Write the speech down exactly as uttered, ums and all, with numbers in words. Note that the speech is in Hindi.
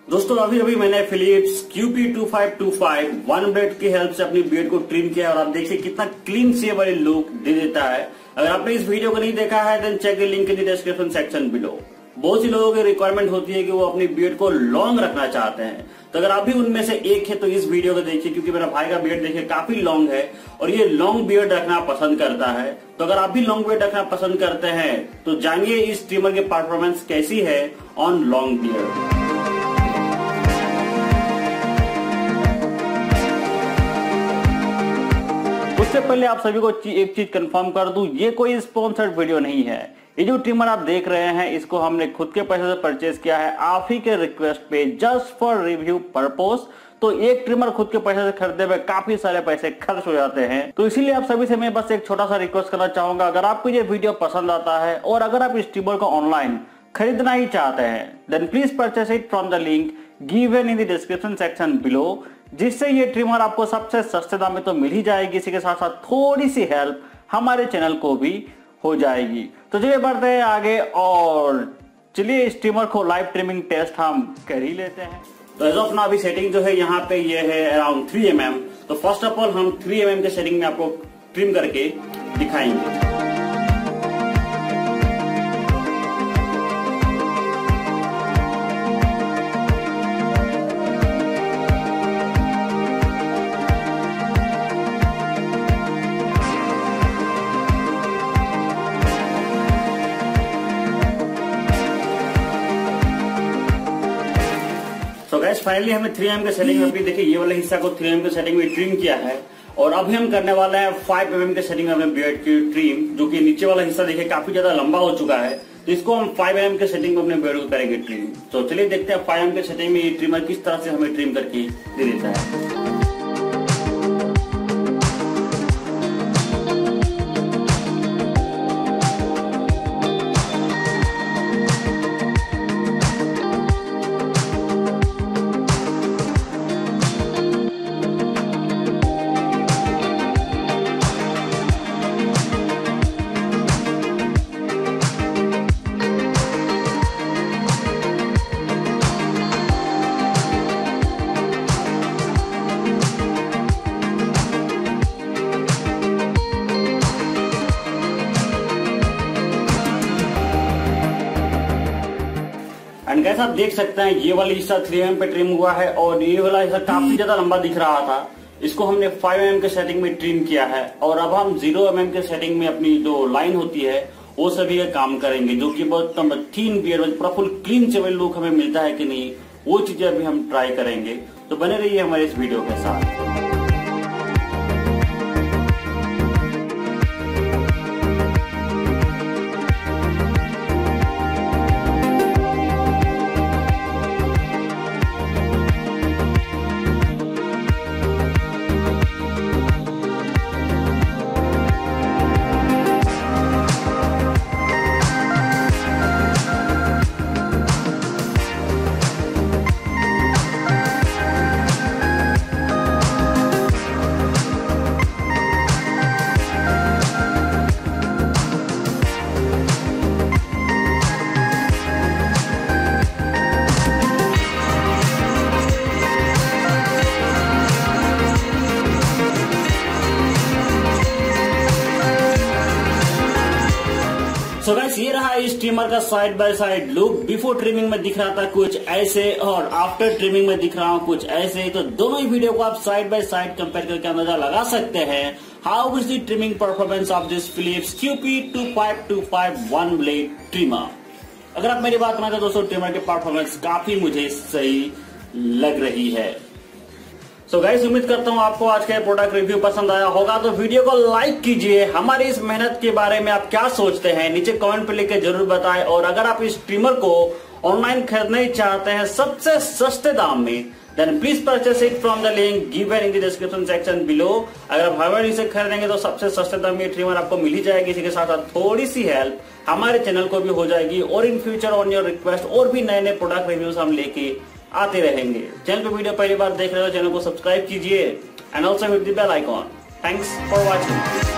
दोस्तों अभी अभी मैंने Philips Q P two five two five one blade की हेल्प से अपनी बियर्ड को ट्रिम किया और आप देखिए कितना क्लीन शेव वाली लुक दे देता है। अगर आपने इस वीडियो को नहीं देखा है then check the link in the description section below. बहुत सी लोगों की रिक्वायरमेंट होती है कि वो अपनी बियर्ड को लॉन्ग रखना चाहते हैं, तो अगर आप भी उनमें से एक है तो इस वीडियो को देखिए, क्योंकि मेरा भाई का बियर्ड देखिए काफी लॉन्ग है और ये लॉन्ग बियर्ड रखना पसंद करता है। तो अगर आप भी लॉन्ग बियर्ड रखना पसंद करते हैं तो जानिए इस ट्रिमर की परफॉर्मेंस कैसी है ऑन लॉन्ग बियर्ड। उससे पहले आप सभी को एक चीज कंफर्म कर दूं, ये कोई स्पॉन्सर्ड वीडियो नहीं है। ये जो ट्रिमर आप देख रहे हैं इसको हमने खुद के पैसे से परचेज किया है, आप ही के रिक्वेस्ट पे, जस्ट फॉर रिव्यू पर्पस। तो एक ट्रिमर खुद के पैसे से खरीदने में काफी सारे पैसे खर्च हो जाते हैं, तो इसीलिए आप सभी से मैं बस एक छोटा सा रिक्वेस्ट करना चाहूंगा, अगर आपको ये वीडियो पसंद आता है और अगर आप इस ट्रिमर को ऑनलाइन खरीदना ही चाहते हैं then please purchase it from the link given in the description section below, जिससे ये ट्रिमर आपको सबसे सस्ते दाम में तो मिल ही जाएगी, इसी के साथ साथ थोड़ी सी हेल्प हमारे चैनल को भी हो जाएगी। तो चलिए बढ़ते हैं आगे और चलिए इस ट्रिमर को लाइव ट्रिमिंग टेस्ट हम कर ही लेते हैं। तो एज ऑफ नाउ अभी सेटिंग जो है यहाँ पे ये है अराउंड थ्री एम एम। तो फर्स्ट ऑफ ऑल हम थ्री एम एम के सेटिंग में आपको ट्रिम करके दिखाएंगे। तो गैस फाइनली हमने थ्री एम के सेटिंग में अपनी देखिए ये वाले हिस्सा को थ्री एम के सेटिंग में ट्रिम किया है और अभी हम करने वाले हैं फाइव एम एम के सेटिंग में अपने बियर्ड की ट्रिम, जो कि नीचे वाला हिस्सा देखिए काफी ज्यादा लंबा हो चुका है, तो इसको हम फाइव एम एम के सेटिंग में अपने बियर्ड को करेंगे ट्रिम। तो चलिए देखते हैं फाइव एम एम के सेटिंग में ये ट्रिमर किस तरह से हमें ट्रिम करके दे देता है। एंड गैस आप देख सकते हैं ये वाला हिस्सा थ्री एम एम पे ट्रिम हुआ है और ये वाला हिस्सा काफी ज्यादा लंबा दिख रहा था, इसको हमने फाइव एम एम के सेटिंग में ट्रिम किया है और अब हम जीरो एम एम के सेटिंग में अपनी जो लाइन होती है वो सभी का काम करेंगे, जो कि बहुत थीन बियर्ड पूरा फुल क्लीन चेवल लुक हमें मिलता है कि नहीं, वो चीजें अभी हम ट्राई करेंगे। तो बने रहिए हमारे इस वीडियो के साथ। सो गाइस ये रहा इस ट्रिमर का side by side look. Before trimming में दिख रहा था कुछ ऐसे और आफ्टर ट्रिमिंग में दिख रहा हूँ कुछ ऐसे, तो दोनों ही वीडियो को आप साइड बाय साइड कंपेयर करके अंदाजा लगा सकते हैं how is the trimming performance of this Philips Q P two five two five one blade trimmer. अगर आप मेरी बात माने तो दोस्तों ट्रिमर की परफॉर्मेंस काफी मुझे सही लग रही है। तो गाइस उम्मीद करता हूँ आपको आज का प्रोडक्ट रिव्यू पसंद आया होगा, तो वीडियो को लाइक कीजिए। हमारी इस मेहनत के बारे में आप क्या सोचते हैं नीचे कमेंट पे लिख के जरूर बताएं, और अगर आप इस ट्रिमर को ऑनलाइन खरीदना ही चाहते हैं सबसे सस्ते दाम में then please purchase it from the link given in the description section below. अगर आप हमारे से खरीदेंगे तो सबसे सस्ते दाम में ट्रिमर आपको मिल ही जाएगी, इसी के साथ साथ थोड़ी सी हेल्प हमारे चैनल को भी हो जाएगी, और in future on your request और भी नए नए प्रोडक्ट रिव्यूज हम लेके आते रहेंगे। चैनल पे वीडियो पहली बार देख रहे हो चैनल को सब्सक्राइब कीजिए and also hit the bell icon. Thanks for watching.